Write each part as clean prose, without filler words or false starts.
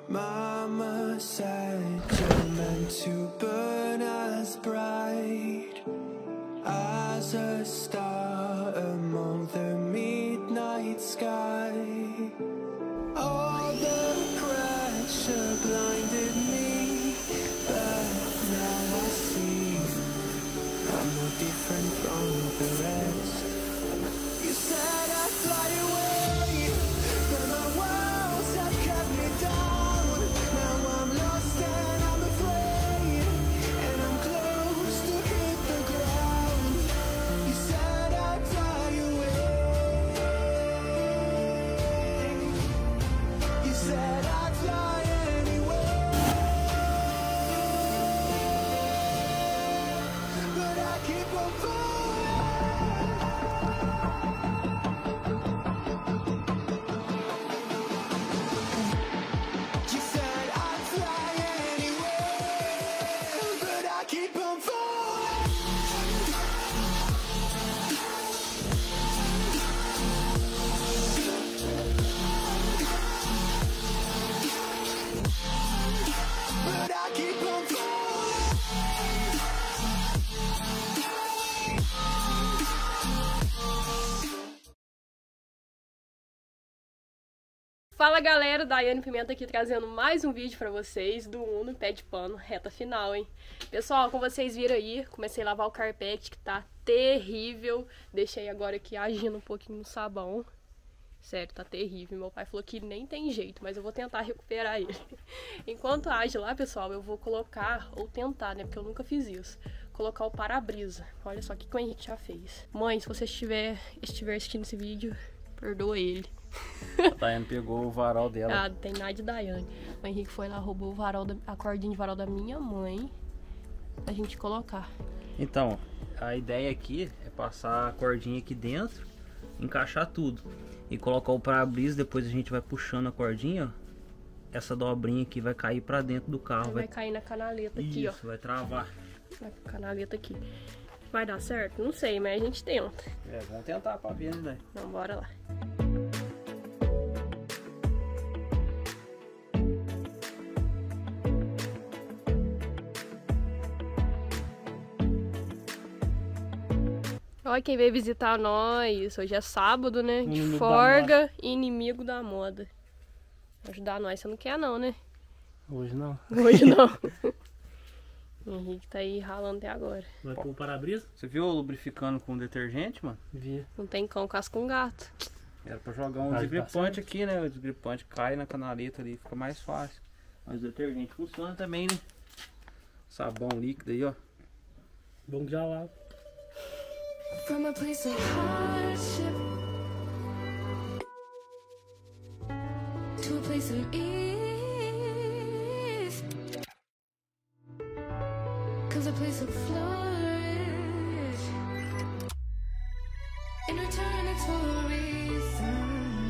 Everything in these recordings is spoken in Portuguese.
Mama said you're meant to burn as bright as a star among the midnight sky. All the pressure blinded me, but now I see I'm no different from the rest. You said I'd fly away, but my walls have kept me down. Now I'm lost and I'm afraid, and I'm close to hit the ground. You said I'd fly away. You said I'd fly anyway, but I keep on falling. You said I'd fly anyway, but I keep on falling. But I keep on falling. Fala galera, Daiane Pimenta aqui trazendo mais um vídeo pra vocês do Uno Pé de Pano, reta final, hein? Pessoal, como vocês viram aí, comecei a lavar o carpete que tá terrível. Deixei agora aqui agindo um pouquinho no sabão. Sério, tá terrível. Meu pai falou que nem tem jeito, mas eu vou tentar recuperar ele. Enquanto age lá, pessoal, eu vou colocar, ou tentar, né, porque eu nunca fiz isso, colocar o para-brisa. Olha só o que o Henrique já fez. Mãe, se você estiver assistindo esse vídeo, perdoa ele. A Daiane pegou o varal dela. Ah, não tem nada de Daiane. O Henrique foi lá, roubou o varal a cordinha de varal da minha mãe pra gente colocar. Então, a ideia aqui é passar a cordinha aqui dentro, encaixar tudo e colocar o para-brisa. Depois a gente vai puxando a cordinha, ó. Essa dobrinha aqui vai cair pra dentro do carro. Vai cair na canaleta aqui, ó. Isso, vai travar. Na canaleta aqui. Vai dar certo? Não sei, mas a gente tenta. É, vamos tentar pra ver, né? Então bora lá. Olha quem veio visitar nós. Hoje é sábado, né? De Inimigo folga e inimigo da moda. Ajudar nós, você não quer não, né? Hoje não. Hoje não. O Henrique tá aí ralando até agora. Vai pôr o para-brisa? Você viu eu lubrificando com detergente, mano? Vi. Não tem cão, casca com gato. Era pra jogar um Mas desgripante aqui, né? O desgripante cai na canaleta ali, fica mais fácil. Mas o detergente funciona também, né? Sabão líquido aí, ó. Bom que já lava. From a place of hardship to a place of ease, comes a place of flourish. In return, it's for a reason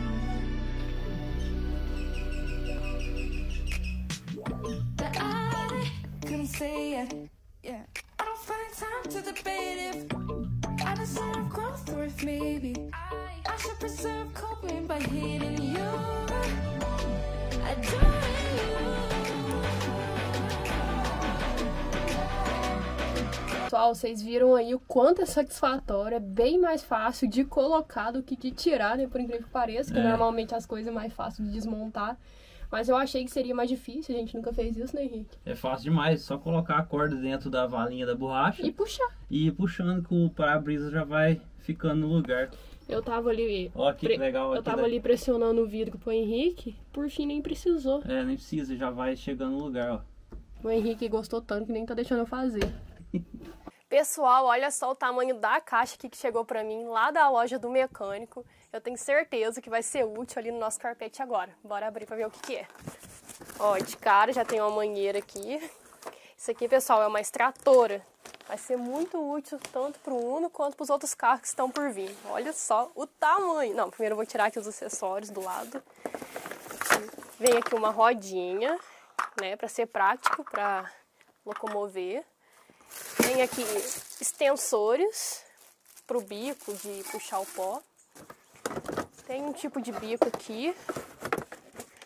that I couldn't say it. Yeah, I don't find time to debate if I deserve growth, or if maybe I should preserve coping by hating you, adoring you. Pessoal, vocês viram aí o quanto é satisfatório, é bem mais fácil de colocar do que de tirar, né? Por incrível que pareça, que normalmente as coisas é mais fácil de desmontar. Mas eu achei que seria mais difícil, a gente nunca fez isso, né, Henrique? É fácil demais, só colocar a corda dentro da valinha da borracha E puxar. e ir puxando que o para-brisa já vai ficando no lugar. Eu tava ali... Ó, que legal. Eu aqui tava ali pressionando o vidro pro Henrique, por fim nem precisou. É, nem precisa, já vai chegando no lugar, ó. O Henrique gostou tanto que nem tá deixando eu fazer. Pessoal, olha só o tamanho da caixa aqui que chegou pra mim lá da loja do mecânico. Eu tenho certeza que vai ser útil ali no nosso carpete agora. Bora abrir pra ver o que que é. Ó, de cara já tem uma mangueira aqui. Isso aqui, pessoal, é uma extratora. Vai ser muito útil tanto pro Uno quanto pros outros carros que estão por vir. Olha só o tamanho. Não, primeiro eu vou tirar aqui os acessórios do lado. Vem aqui uma rodinha, né, pra ser prático, pra locomover. Tem aqui extensores pro bico de puxar o pó. Tem um tipo de bico aqui.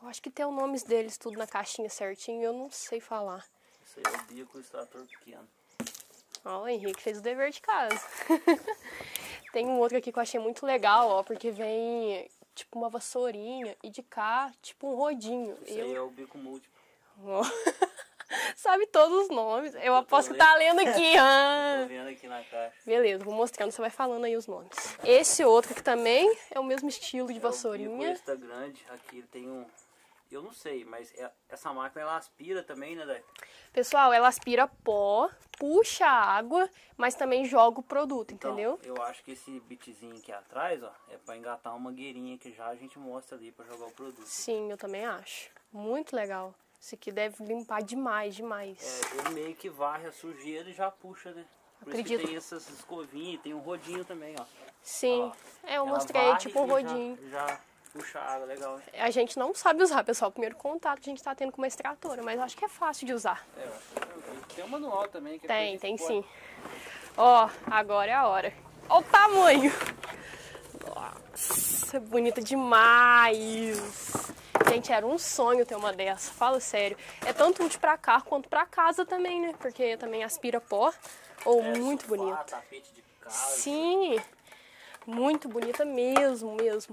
acho que tem os nomes deles tudo na caixinha certinho, eu não sei falar. Esse aí é o bico do extrator pequeno. Ó, o Henrique fez o dever de casa. Tem um outro aqui que eu achei muito legal, ó, porque vem tipo uma vassourinha e de cá, tipo um rodinho. Esse aí é o bico múltiplo. Ó. Sabe todos os nomes. Eu aposto que tá lendo aqui. Tô vendo aqui na caixa. Beleza, vou mostrando, você vai falando aí os nomes. Esse outro aqui também é o mesmo estilo de vassourinha. O bico esse tá grande, aqui ele tem um... Eu não sei, mas essa máquina ela aspira também, né, Dé? Pessoal, ela aspira pó, puxa água, mas também joga o produto, Então, entendeu? eu acho que esse bitzinho aqui atrás, ó, é pra engatar uma mangueirinha que já a gente mostra ali pra jogar o produto. Sim, eu também acho. Muito legal. Esse aqui deve limpar demais, demais. É, ele meio que varre a sujeira e já puxa, né? Por isso que tem essas escovinhas, tem um rodinho também, ó. Sim, Ó, eu mostrei, tipo um e rodinho. Já puxa a água, legal, hein? A gente não sabe usar, pessoal. O primeiro contato que a gente tá tendo com uma extratora, mas eu acho que é fácil de usar. É, eu acho que tem um manual também. Que Tem sim. Ó, agora é a hora. Ó o tamanho. Nossa, é bonita demais. Gente, era um sonho ter uma dessa, falo sério. É tanto útil pra carro quanto pra casa também, né? Porque também aspira pó. Ou muito bonita. Tapete de casa. Sim, muito bonita mesmo, mesmo.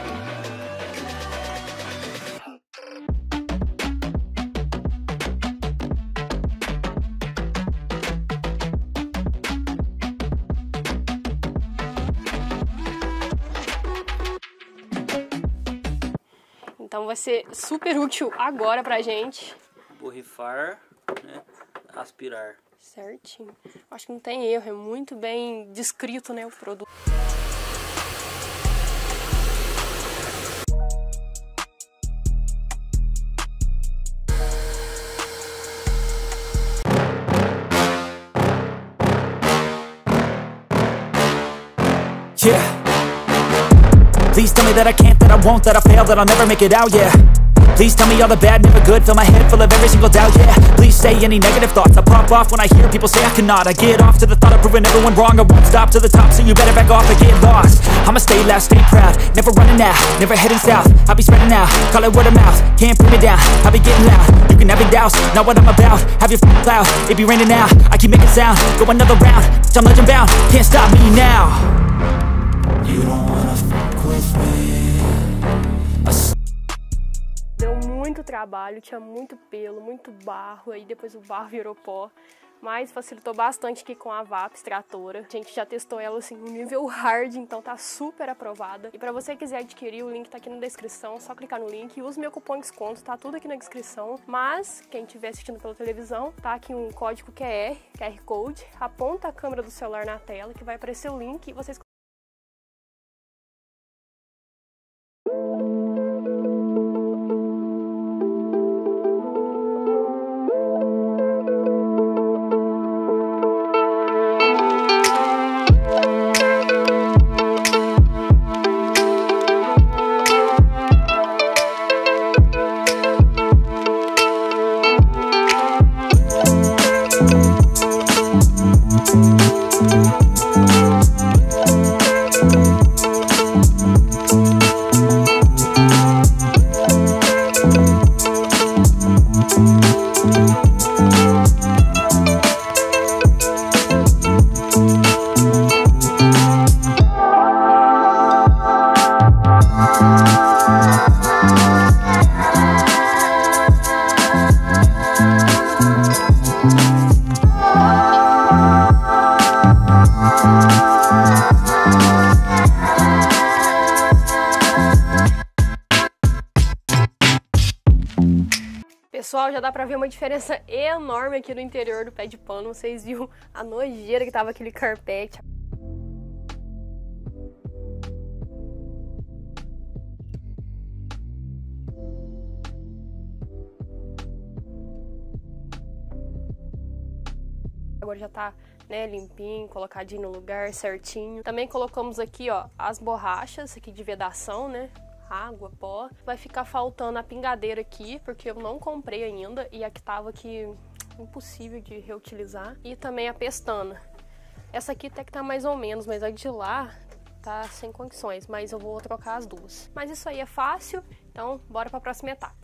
Então vai ser super útil agora pra gente. Borrifar, né? Aspirar. Certinho. Acho que não tem erro, é muito bem descrito, né, o produto. Yeah. Please tell me that I can't, that I won't, that I fail, that I'll never make it out, yeah. Please tell me all the bad, never good, fill my head full of every single doubt, yeah. Please say any negative thoughts, I pop off when I hear people say I cannot. I get off to the thought of proving everyone wrong, I won't stop to the top, so you better back off and get lost. I'ma stay loud, stay proud, never running out, never heading south. I'll be spreading out, call it word of mouth, can't put me down, I'll be getting loud. You can have your doubts, not what I'm about, have your cloud, it be raining now. I keep making sound, go another round, I'm legend bound, can't stop me now. You don't wanna fuck with me. Deu muito trabalho, tinha muito pelo, muito barro, aí depois o barro virou pó. Mas facilitou bastante aqui com a VAP extratora. A gente já testou ela assim no nível hard, então tá super aprovada. E pra você que quiser adquirir, o link tá aqui na descrição, só clicar no link e use meu cupom de desconto, tá tudo aqui na descrição. Mas quem estiver assistindo pela televisão, tá aqui um código QR Code, aponta a câmera do celular na tela que vai aparecer o link e vocês Pessoal, já dá pra ver uma diferença enorme aqui no interior do pé de pano. Vocês viram a nojeira que tava aquele carpete. Agora já tá, né, limpinho, colocadinho no lugar certinho. Também colocamos aqui, ó, as borrachas aqui de vedação, né? Água, pó. Vai ficar faltando a pingadeira aqui, porque eu não comprei ainda e a que tava aqui impossível de reutilizar. E também a pestana. Essa aqui até que tá mais ou menos, mas a de lá tá sem condições, mas eu vou trocar as duas. Mas isso aí é fácil Então, bora pra próxima etapa.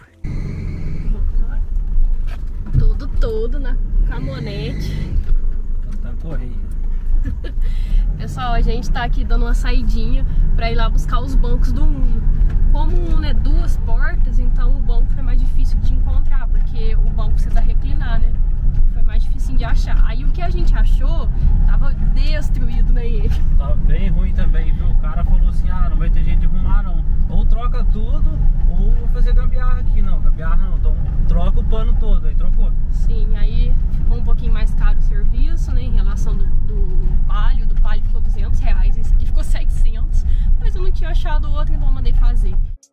Tudo na caminhonete. Tá correndo. Pessoal, a gente tá aqui dando uma saidinha pra ir lá buscar os bancos do Uno. Como o Uno é 2 portas, então o banco foi mais difícil de encontrar, porque o banco precisa reclinar, né? Foi mais difícil de achar. Aí o que a gente achou tava destruído, né, ele? Tava bem ruim também, viu? O cara falou assim, ah, não vai ter jeito de arrumar não. Ou troca tudo, ou vou fazer gambiarra aqui. Não, gambiarra não, então troca o pano todo. Aí trocou. Sim, aí ficou um pouquinho mais caro o serviço, né, em relação do Palio. Do Palio ficou R$200, esse aqui ficou 700, mas eu não tinha achado outro, então eu mandei fazer.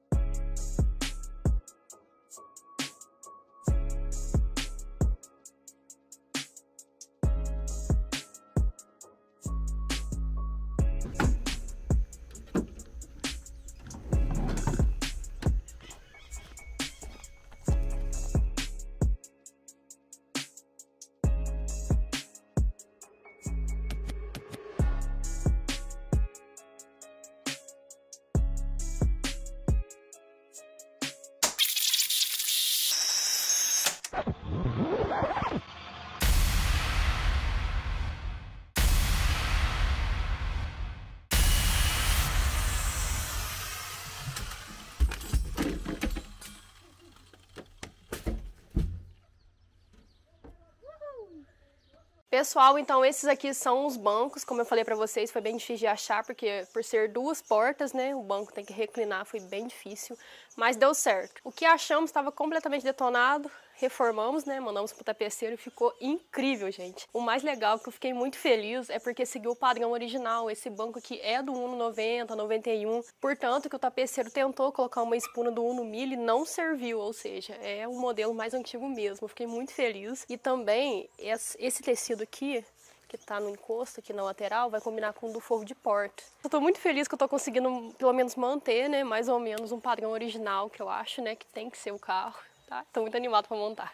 Pessoal, então esses aqui são os bancos, como eu falei pra vocês, foi bem difícil de achar, porque por ser 2 portas, né, o banco tem que reclinar, foi bem difícil, mas deu certo. O que achamos estava completamente detonado, reformamos, né, mandamos pro tapeceiro e ficou incrível, gente. O mais legal, que eu fiquei muito feliz, é porque seguiu o padrão original. Esse banco aqui é do Uno 90, 91, portanto que o tapeceiro tentou colocar uma espuna do Uno 1000 e não serviu, ou seja, é um modelo mais antigo mesmo. Eu fiquei muito feliz. E também esse tecido aqui, que tá no encosto aqui na lateral, vai combinar com o do forro de porta. Eu tô muito feliz que eu tô conseguindo pelo menos manter, né, mais ou menos um padrão original, que eu acho, né, que tem que ser o carro. Tá? Tô muito animado pra montar.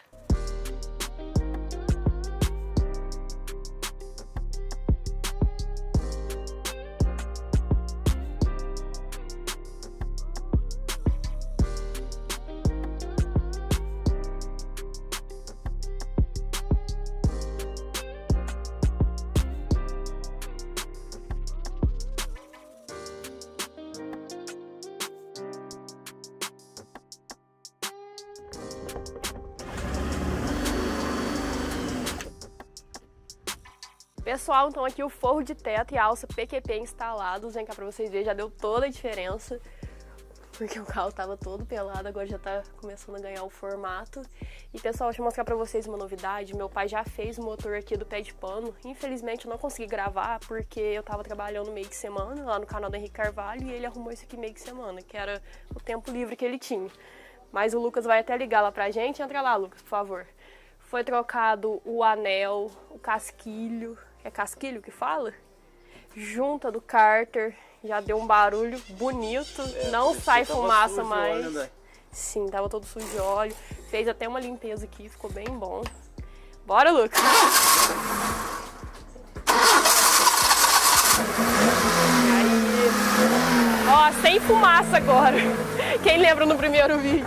Pessoal, então aqui o forro de teto e a alça PQP instalados, vem cá pra vocês verem, já deu toda a diferença, porque o carro tava todo pelado, agora já tá começando a ganhar o formato. E pessoal, deixa eu mostrar pra vocês uma novidade, meu pai já fez o motor aqui do pé de pano, infelizmente eu não consegui gravar porque eu tava trabalhando meio de semana lá no canal do Henrique Carvalho e ele arrumou isso aqui meio de semana, que era o tempo livre que ele tinha. Mas o Lucas vai até ligar lá pra gente, entra lá, Lucas, por favor. Foi trocado o anel, o casquilho, é casquilho que fala? Junta do cárter, já deu um barulho bonito, não sai fumaça mais. Óleo, né? Sim, tava todo sujo de óleo. Fez até uma limpeza aqui, ficou bem bom. Bora, Lucas! Aí. Ó, sem fumaça agora. Quem lembra no primeiro vídeo?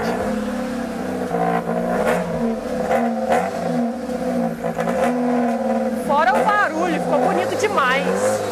Fora o barulho, ficou bonito demais.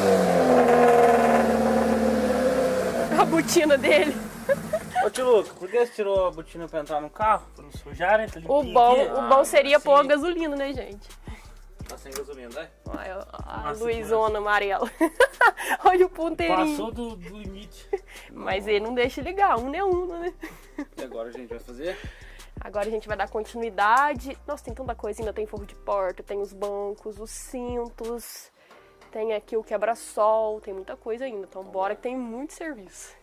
A botina dele. Ô tio Lucas, por que você tirou a botina pra entrar no carro? Pra não sujar, né? Tá O bom seria pôr a gasolina, né, gente? Tá sem gasolina, né? Olha a Luizona amarela. Olha o ponteirinho. Passou do limite. Mas ele não deixa ligar, um é um, né? E agora a gente vai fazer? Agora a gente vai dar continuidade. Nossa, tem tanta coisa ainda. Tem forro de porta, tem os bancos, os cintos. Tem aqui o quebra-sol. Tem muita coisa ainda. Então bora que tem muito serviço.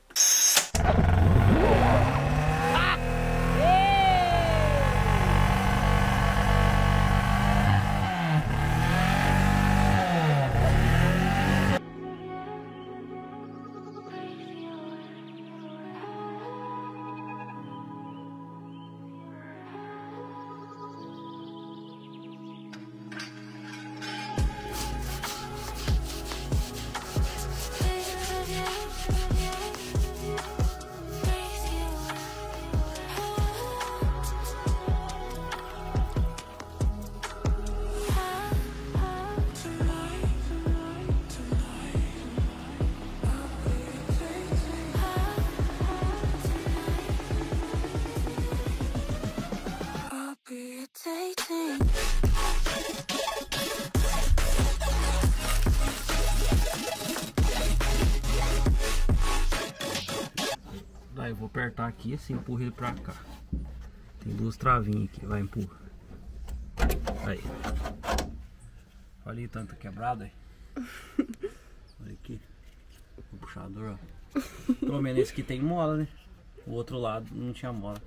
apertar aqui, assim, empurra ele pra cá. Tem duas travinhas aqui, vai empurra. Aí. Olha aí tanto quebrado aí. Olha aqui. O puxador, ó. Pelo menos esse aqui tem mola, né? O outro lado não tinha mola.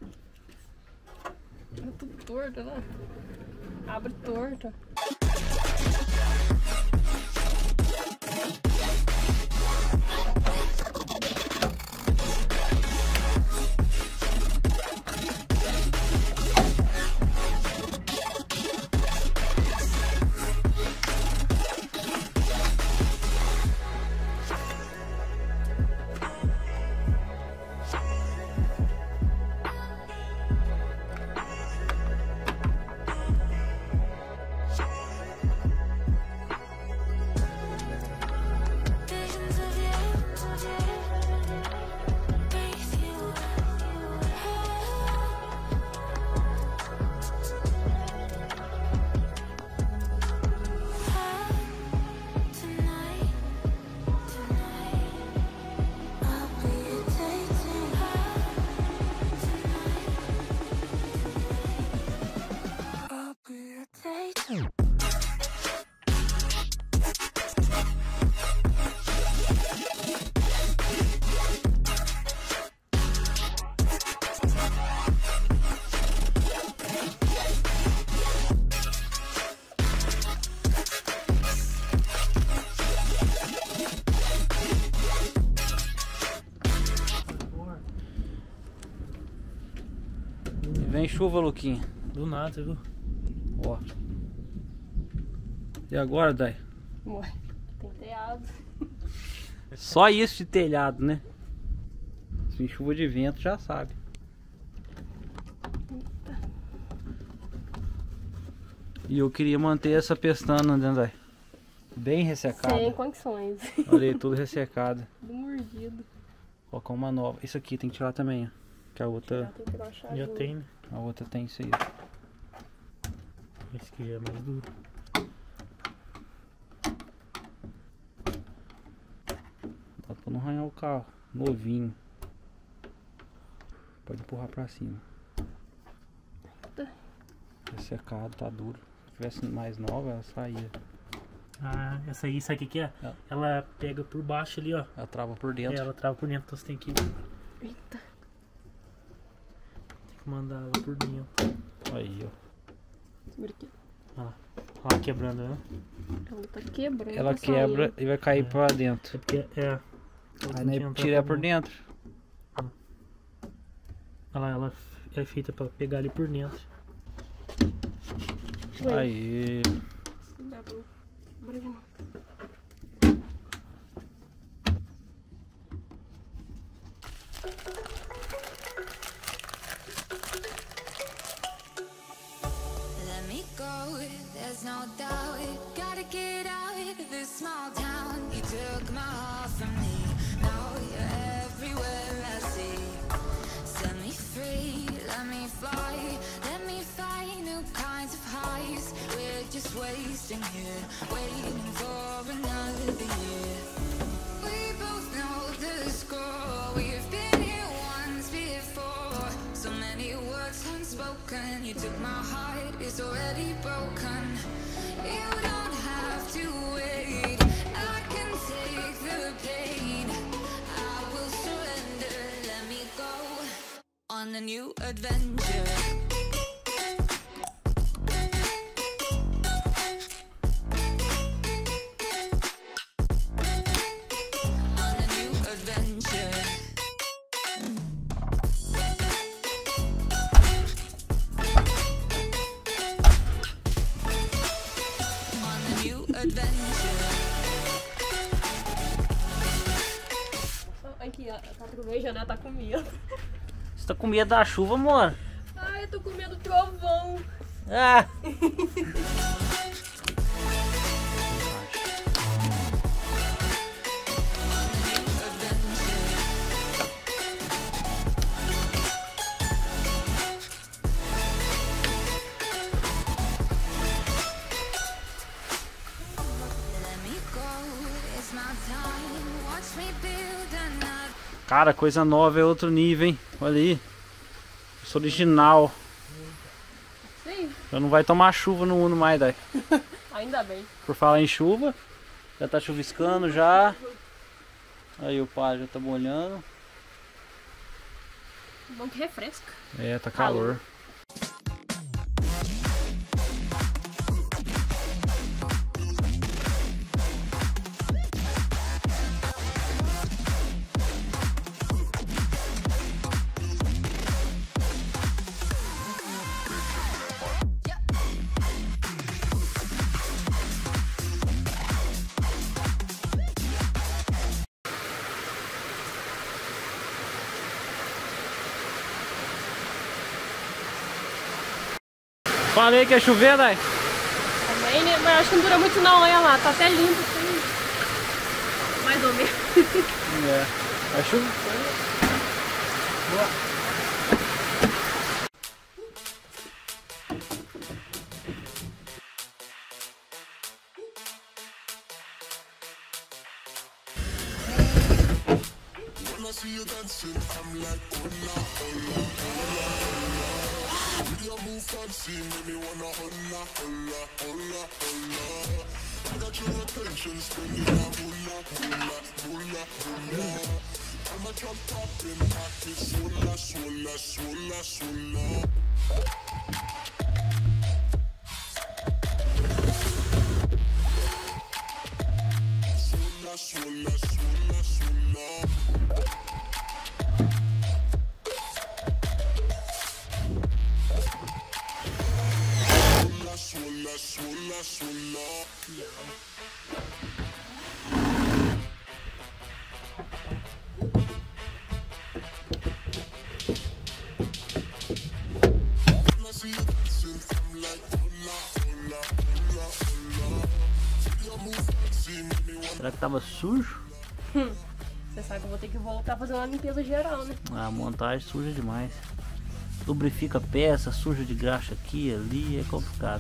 É tudo torto, né? Abre torto. Vem chuva, Luquinha. Do nada, viu? Ó. E agora, Dai? Ué, tem telhado. Só isso de telhado, né? Se vem chuva de vento, já sabe. E eu queria manter essa pestana, né, Dai? Bem ressecada. Sem condições. Olha aí, tudo ressecado. Tudo mordido. Vou colocar uma nova. Isso aqui tem que tirar também, ó. Que a outra. Tem que pegar uma chave. Já tem, né? A outra tem isso aí. Esse aqui já é mais duro. Dá pra não arranhar o carro. Novinho. Pode empurrar pra cima. Ressecado, tá duro. Se tivesse mais nova, ela saía. Ah, essa aí, sabe o que é? Ela pega por baixo ali, ó. Ela trava por dentro. É, ela trava por dentro, então você tem que Eita. mandar ela por dentro. Aí, ó. Segura aqui. Olha lá. Olha lá quebrando, né? Ela tá quebrando. Ela tá quebra saindo. e vai cair pra dentro. É porque é. Aí né, tira por dentro. Olha lá, ela é feita pra pegar ali por dentro. Ué, Aí. dá pra abrir de novo. Let me go, there's no doubt. Gotta get out of this small town. You took my heart from me, now you're everywhere I see. Set me free, let me fly. Let me find new kinds of highs. We're just wasting here, waiting for another year. We both know the score. We've been here once before. So many words unspoken. You took my heart, it's already broken. You don't have to wait. I can take the pain. I will surrender. Let me go on a new adventure. On a new adventure. On a new adventure. Aqui, ó. Tá com medo, Janela tá com medo. Você tá com medo da chuva, amor? Ai, eu tô com medo do trovão. Ah! Cara, coisa nova é outro nível, hein? Olha aí. Isso original. Sim. Já não vai tomar chuva no Uno mais, daí. Ainda bem. Por falar em chuva, já tá chuviscando já. Aí o pá já tá molhando. Bom que refresca. É, tá calor. Falei que ia chover, Dai. Também, né? Mas acho que não dura muito não, olha lá. Tá até limpo, assim. Mais ou menos. É. Vai chover. Boa. Será que tava sujo? Você sabe que eu vou ter que voltar a fazer uma limpeza geral, né? A montagem suja demais. Lubrifica a peça, suja de graxa aqui e ali, é complicado.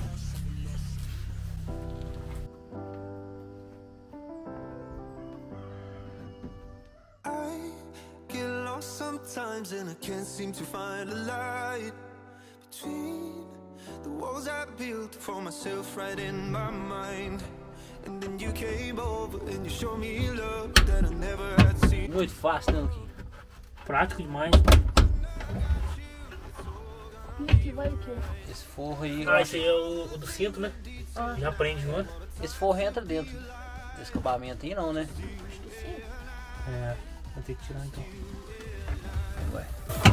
I get lost sometimes and I can't seem to find a light between the walls I built for myself right in my mind. And then you came over and you showed me love that I never had seen. Muito fácil, né, Luquinho? Prático demais. E aqui vai o quê? Esse forro aí. Ah, esse aí é o do cinto, né? Já prende junto. Esse forro entra dentro desse acabamento aí, não, né? É, vai ter que tirar então. Ué.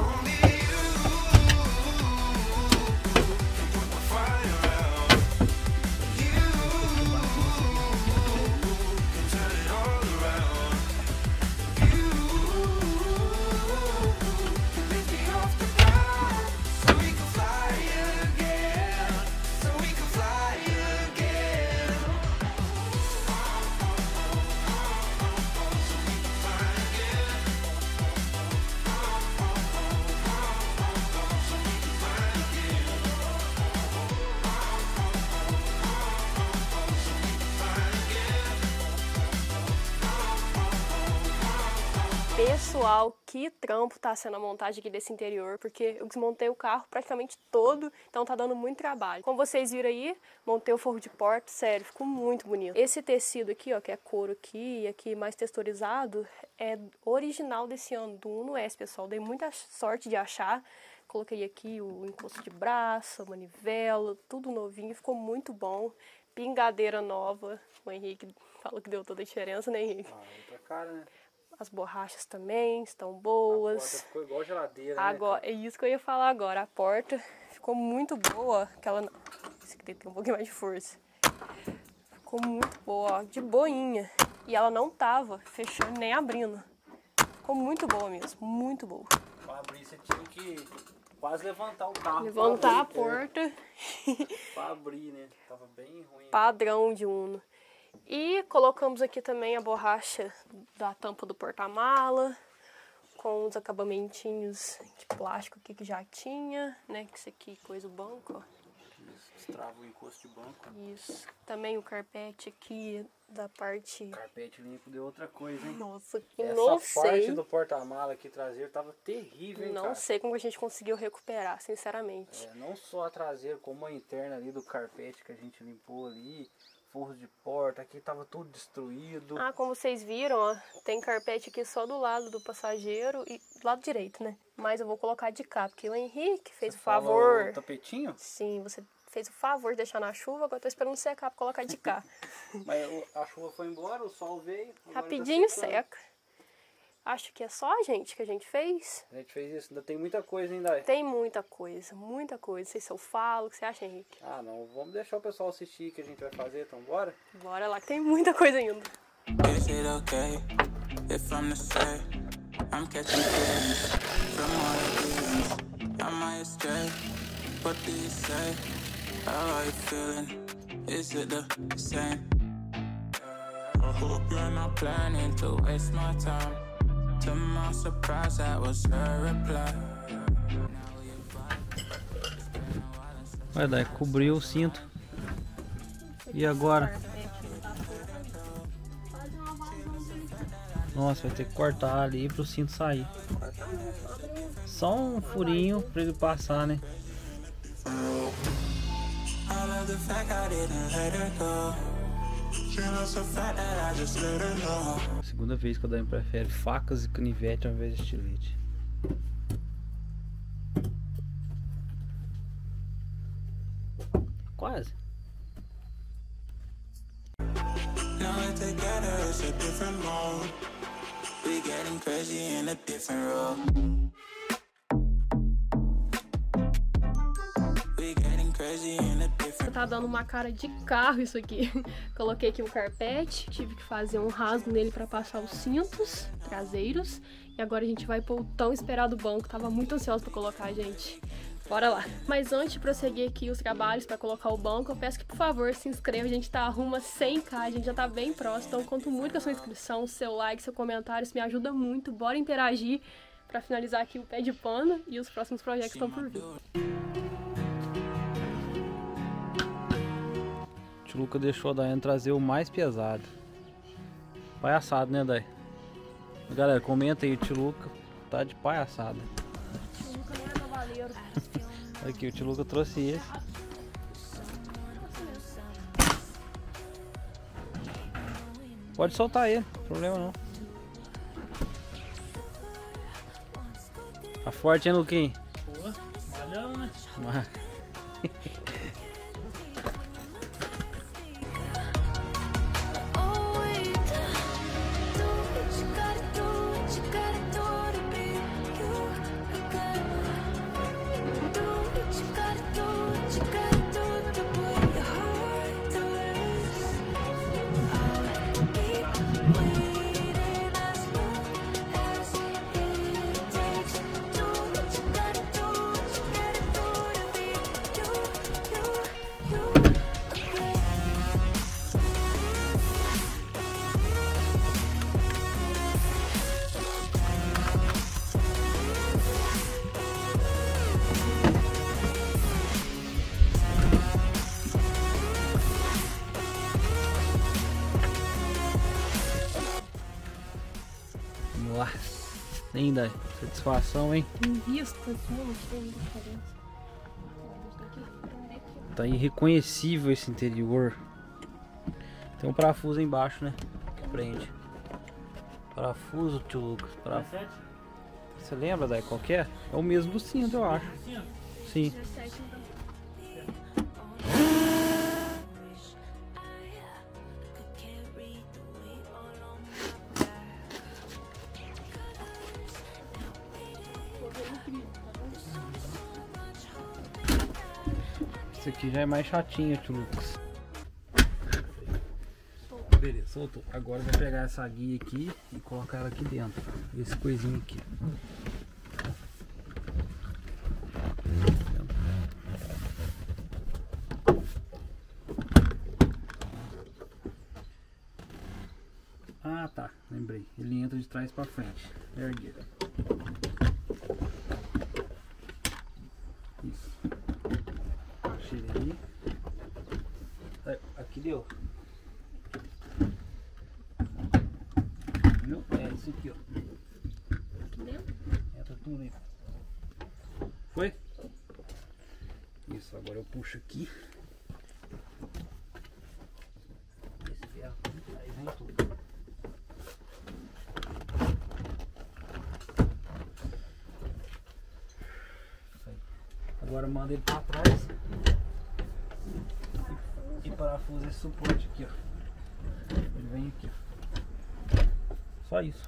Pessoal, que trampo tá sendo a montagem aqui desse interior, porque eu desmontei o carro praticamente todo, então tá dando muito trabalho. Como vocês viram aí, montei o forro de porta, sério, ficou muito bonito. Esse tecido aqui, ó, que é couro aqui e aqui mais texturizado, é original desse ano, do Uno S, pessoal. Dei muita sorte de achar. Coloquei aqui o encosto de braço, a manivela, tudo novinho, ficou muito bom. Pingadeira nova, o Henrique falou que deu toda a diferença, né, Henrique? Ah, outra cara, né? As borrachas também estão boas. A porta ficou igual geladeira, agora, né? é isso que eu ia falar agora. A porta ficou muito boa. Aquela... Esse aqui tem um pouquinho mais de força. Ficou muito boa, ó, de boinha. E ela não tava fechando nem abrindo. Ficou muito boa mesmo, muito boa. Pra abrir você tinha que quase levantar o carro. Levantar a porta. Pra abrir, né? Tava bem ruim. Padrão de Uno. E colocamos aqui também a borracha da tampa do porta-mala, com os acabamentinhos de plástico aqui que já tinha, né? Que isso aqui, coisa do banco, ó. destrava o encosto de banco. Isso. Também o carpete aqui da parte... O carpete limpo deu outra coisa, hein? Nossa, que Essa não parte sei. do porta-mala aqui traseiro tava terrível, hein, Não cara? sei como a gente conseguiu recuperar, sinceramente. Não só a traseira, como a interna ali do carpete que a gente limpou ali. Forros de porta, aqui tava tudo destruído. Ah, como vocês viram, ó, tem carpete aqui só do lado do passageiro e do lado direito, né? Mas eu vou colocar de cá, porque o Henrique fez o favor. O tapetinho? Sim, você fez o favor de deixar na chuva, agora eu tô esperando secar pra colocar de cá. Mas a chuva foi embora, o sol veio. Rapidinho seca. Acho que é só, gente, que a gente fez. A gente fez isso, ainda tem muita coisa ainda. Tem muita coisa, muita coisa. Não sei se eu falo, o que você acha, Henrique? Ah, não, vamos deixar o pessoal assistir o que a gente vai fazer, então bora? Bora lá, que tem muita coisa ainda. Is it okay if I'm to say I'm catching feelings from all the reasons I might stray? What do you say? How are you feeling? Is it the same? I hope you're not planning to waste my time. To my surprise, that was her reply. Vai dar, cobriu o cinto. E agora? Nossa, vai ter que cortar ali pro cinto sair. Só um furinho pra ele passar, né? Segunda vez que a Dani prefere facas e canivete ao invés de estilete. Quase. Tá dando uma cara de carro isso aqui. Coloquei aqui o carpete, tive que fazer um rasgo nele para passar os cintos traseiros. E agora a gente vai pôr o tão esperado banco. Tava muito ansiosa para colocar, gente. Bora lá. Mas antes de prosseguir aqui os trabalhos para colocar o banco, eu peço que, por favor, se inscreva. A gente tá rumo a 100k, a gente já tá bem próximo. Então, conto muito com a sua inscrição, seu like, seu comentário. Isso me ajuda muito. Bora interagir para finalizar aqui o pé de pano e os próximos projetos estão por vir. O Luca deixou a Daiane trazer o mais pesado. Palhaçada, né, Dai? Galera, comenta aí, o tio Luca tá de palhaçada. O Luca não é cavaleiro. Aqui, o tio Luca trouxe esse. Pode soltar ele, não tem problema não. Tá forte, hein, Luquinho? Pô, malhão, né? Linda, satisfação, hein? Invista, Tá irreconhecível esse interior. Tem um parafuso aí embaixo, né? Que prende. Parafuso, tio Lucas. Você lembra, Dai, qual que é? É o mesmo do cinto, eu acho. Sim. Esse aqui já é mais chatinho, tio Lucas. Beleza, soltou. Agora eu vou pegar essa guia aqui e colocar ela aqui dentro. Esse coisinho aqui. Ah, tá. Lembrei. Ele entra de trás pra frente. Erguer. Isso. Achei ele aí. que deu. Viu? É isso aqui, ó. Aqui dentro? Entra tudo aí. Foi? Isso, agora eu puxo aqui. Esse ferro, aí vem tudo. Agora manda ele para trás e parafusa esse suporte aqui, ó. Ele vem aqui, ó. Só isso.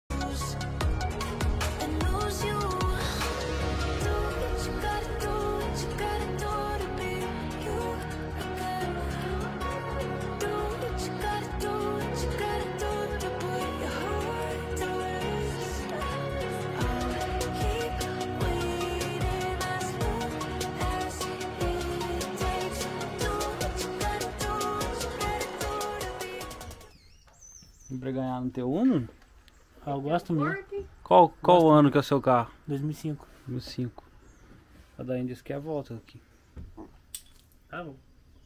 Pra ganhar no teu Uno? Ah, eu gosto mesmo. Qual ano que é o seu carro? 2005. 2005. A Daiane disse que é a volta aqui. Tá bom.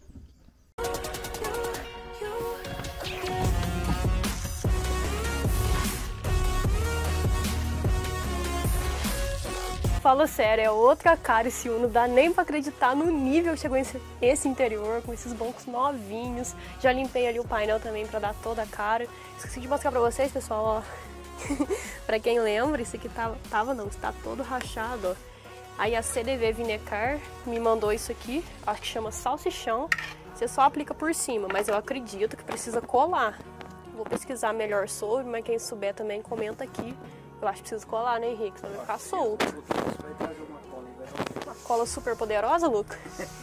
Fala sério, é outra cara esse Uno, dá nem pra acreditar no nível que chegou esse interior, com esses bancos novinhos. Já limpei ali o painel também pra dar toda a cara. Esqueci de mostrar pra vocês, pessoal, ó. Pra quem lembra, esse aqui está todo rachado, ó. Aí a CDV Vinecar me mandou isso aqui, acho que chama salsichão. Você só aplica por cima, mas eu acredito que precisa colar. Vou pesquisar melhor sobre, mas quem souber também comenta aqui. Eu acho que precisa colar, né, Henrique? Senão vai ficar solto. Uma cola super poderosa, Luca?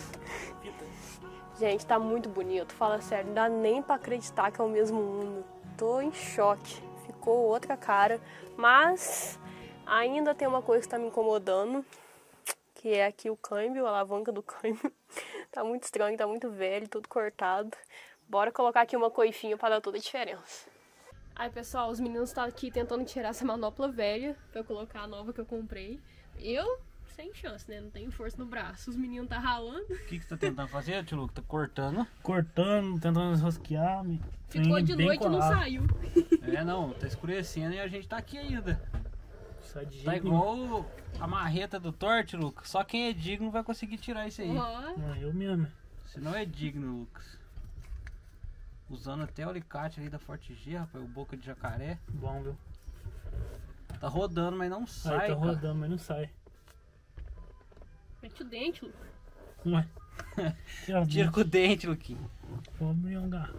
Gente, tá muito bonito. Fala sério, não dá nem pra acreditar que é o mesmo Uno. Tô em choque. Ficou outra cara. Mas ainda tem uma coisa que tá me incomodando, que é aqui o câmbio, a alavanca do câmbio. Tá muito estranho, tá muito velho, tudo cortado. Bora colocar aqui uma coifinha pra dar toda a diferença. Aí, pessoal, os meninos estão aqui tentando tirar essa manopla velha pra eu colocar a nova que eu comprei. Eu, sem chance, né? Não tenho força no braço. Os meninos tá ralando. O que você tá tentando fazer, tio Luca? Tá cortando? Cortando, tentando rosquear. Ficou de noite e não saiu. É, não, tá escurecendo e a gente tá aqui ainda. Sai de jeito Tá igual a marreta do Thor, tio Luca. Só quem é digno vai conseguir tirar isso aí. Não, eu mesmo. Você não é digno, Lucas. Usando até o alicate ali da Forte G, rapaz, o boca de jacaré. Bom, viu? Tá rodando, mas não sai, tá cara. rodando, mas não sai. Mete o dente, Lu. Ué. Tira com o dente, Luquinho. Vou abrir um garfo.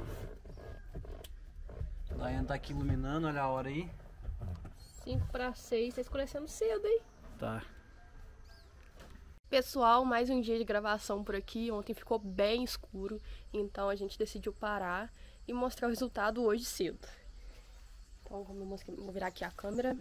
A Daiane tá aqui iluminando, olha a hora aí. 5 para 6, tá escurecendo cedo, hein? Tá. Pessoal, mais um dia de gravação por aqui. Ontem ficou bem escuro, então a gente decidiu parar e mostrar o resultado hoje cedo. Então vou virar aqui a câmera.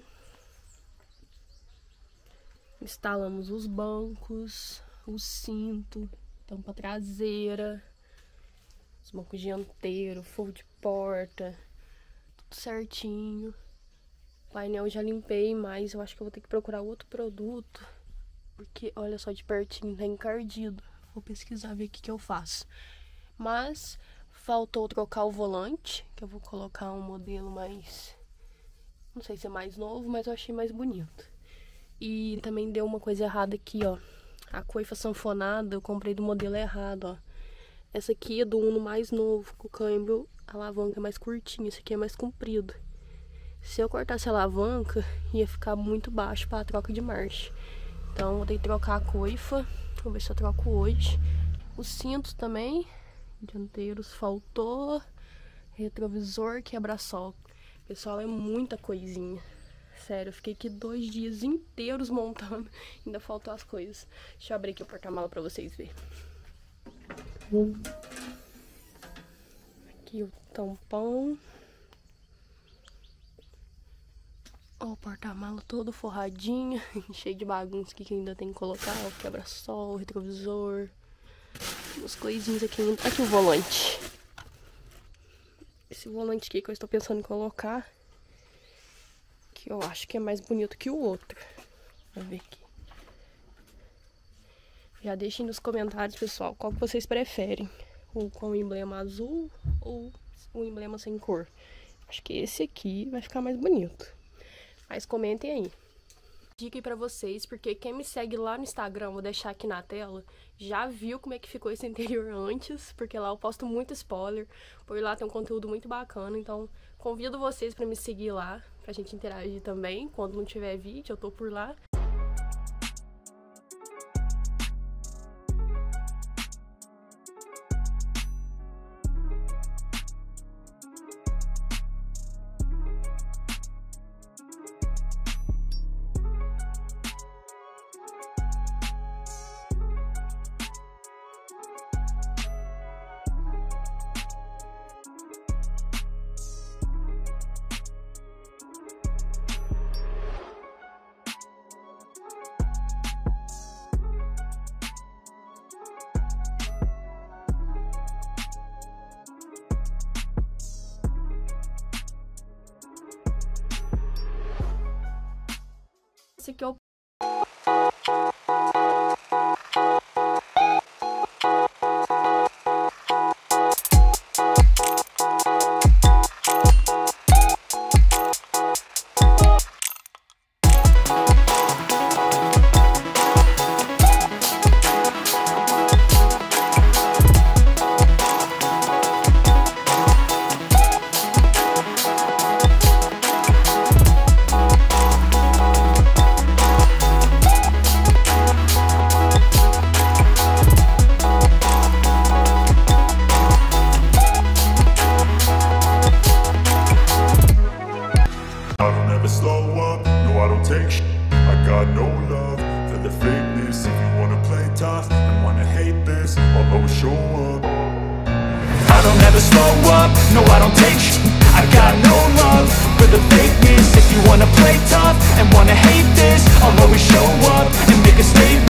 Instalamos os bancos, o cinto, tampa traseira, os bancos dianteiros, forro de porta, tudo certinho. O painel já limpei, mas eu acho que eu vou ter que procurar outro produto. Porque, olha só, de pertinho, tá encardido. Vou pesquisar, ver o que eu faço. Mas, faltou trocar o volante, que eu vou colocar um modelo mais... Não sei se é mais novo, mas eu achei mais bonito. E também deu uma coisa errada aqui, ó. A coifa sanfonada, eu comprei do modelo errado, ó. Essa aqui é do Uno mais novo, com o câmbio, a alavanca é mais curtinha, esse aqui é mais comprido. Se eu cortasse a alavanca, ia ficar muito baixo para a troca de marcha. Então vou ter que trocar a coifa. Vou ver se eu troco hoje. Os cintos também, dianteiros faltou. Retrovisor, quebra-sol. Pessoal, é muita coisinha. Sério, eu fiquei aqui 2 dias inteiros montando. Ainda faltou as coisas. Deixa eu abrir aqui o porta-mala pra vocês verem. Aqui o tampão. Ó, o porta-mala todo forradinho, cheio de bagunça aqui que ainda tem que colocar. O quebra-sol, o retrovisor, umas coisinhas aqui. Aqui o volante. Esse volante aqui que eu estou pensando em colocar, que eu acho que é mais bonito que o outro. Vamos ver aqui. Já deixem nos comentários, pessoal, qual que vocês preferem. ou com o emblema azul ou o emblema sem cor. Acho que esse aqui vai ficar mais bonito. Mas comentem aí. Dica aí pra vocês, porque quem me segue lá no Instagram, vou deixar aqui na tela, já viu como é que ficou esse interior antes, porque lá eu posto muito spoiler, por lá tem um conteúdo muito bacana, então convido vocês pra me seguir lá, pra gente interagir também. Quando não tiver vídeo, eu tô por lá. Esse aqui é o I don't ever slow up, no I don't take shit